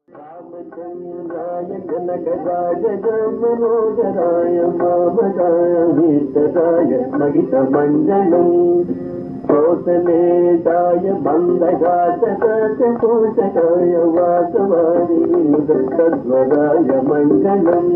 रामचंद्राय जनकराय Manoharrai वामनाय वीतराय महितमण्डलम् कौसलेशाय बन्धघातपोषकाय वासवारिणीतद्वराय मण्डलम्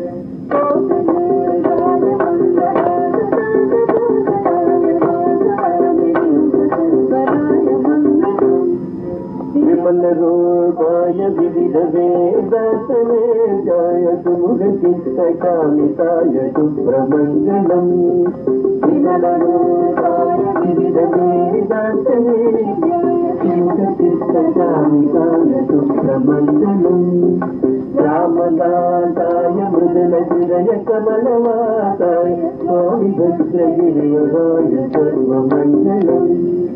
विमलरूपाय विविधवेदसमेजाय सुमुखचित्तकामिताय Subrahmanyam विमलरूपाय विविधवेदसमेजाय सुमुखचित्तकामिताय Subrahmanyam रामदासाय मृदुलचिरय कमलवासाय स्वामिभद्रगिरिवराय सर्वमण्डलम्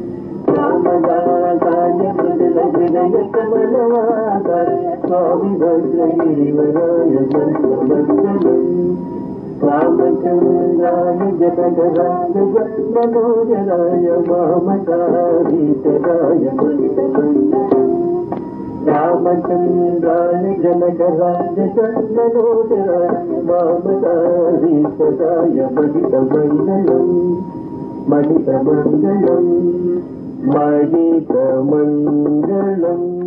रामदासाय मृदुलचिरय कमलवासाय स्वामिभद्रगिरिवराय सर्वमण्डलम् रामचन्द्राय जनकराय Manoharrai वामकारीतराय रामचन्द्राय जनकराय Manoharrai वामकारीतराय महितमण्डलम् महितमण्डलम् महितमण्डलम्।